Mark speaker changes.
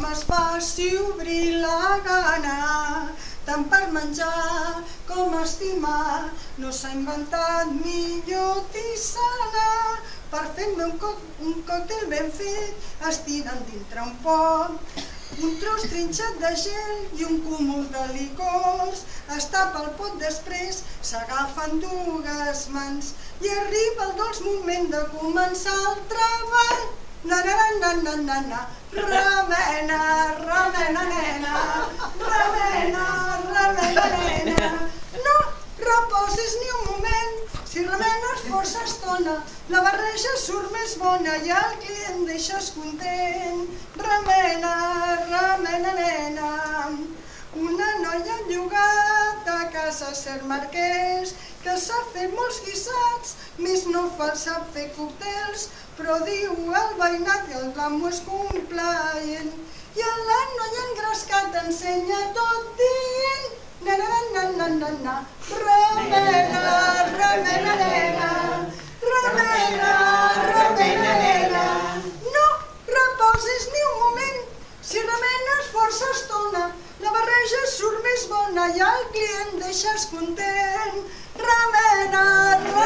Speaker 1: com es faci obrir la gana, tant per menjar com estimar, no s'ha inventat millor tisana. Per fer-me un còctel ben fet, es tiren dintre un pot, un tros trinxat de gel i un cúmul de licors. Es tapa el pot després, s'agafen dues mans i arriba el dolç moment de començar el treball. Na-na-na-na-na-na, remena, remena, nena, remena, remena, nena. No reposis ni un moment, si remenes força estona, la barreja surt més bona i el client deixes content. Remena, remena, nena. Una noia ha llogat a casa Ser Marquès, que s'ha fet molts guisats, més no sap fer còctels, però diu el veïnat i el l'amo és complaent. I a la noia engrescat ensenya tot dient na-na-na-na-na-na, remena, remena, nena, remena, remena, nena. No reposis ni un moment, si remenes força estona, la barreja surt més bona i el client deixes content. Remena, remena.